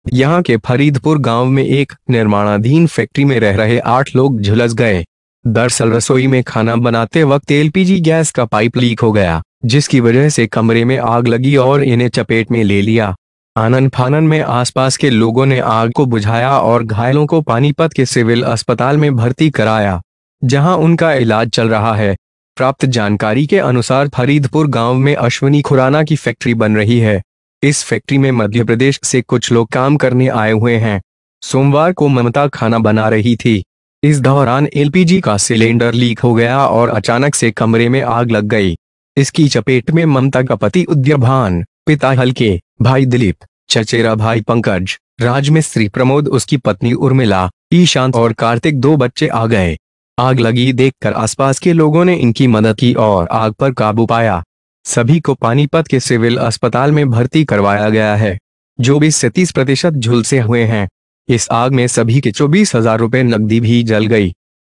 यहाँ के फरीदपुर गांव में एक निर्माणाधीन फैक्ट्री में रह रहे 8 लोग झुलस गए। दरअसल रसोई में खाना बनाते वक्त एलपीजी गैस का पाइप लीक हो गया, जिसकी वजह से कमरे में आग लगी और इन्हें चपेट में ले लिया। आनन फानन में आसपास के लोगों ने आग को बुझाया और घायलों को पानीपत के सिविल अस्पताल में भर्ती कराया, जहां उनका इलाज चल रहा है। प्राप्त जानकारी के अनुसार फरीदपुर गांव में अश्वनी खुराना की फैक्ट्री बन रही है। इस फैक्ट्री में मध्य प्रदेश से कुछ लोग काम करने आए हुए हैं। सोमवार को ममता खाना बना रही थी। इस दौरान एलपीजी का सिलेंडर लीक हो गया और अचानक से कमरे में आग लग गई। इसकी चपेट में ममता का पति उदयभान, पिता हल्के, भाई दिलीप, चचेरा भाई पंकज, राजमिस्त्री प्रमोद, उसकी पत्नी उर्मिला, ईशांत और कार्तिक 2 बच्चे आ गए। आग लगी देखकर आसपास के लोगों ने इनकी मदद की और आग पर काबू पाया। सभी को पानीपत के सिविल अस्पताल में भर्ती करवाया गया है, जो 20 से 30% झुलसे हुए हैं। इस आग में सभी के 24,000 रुपए नकदी भी जल गई।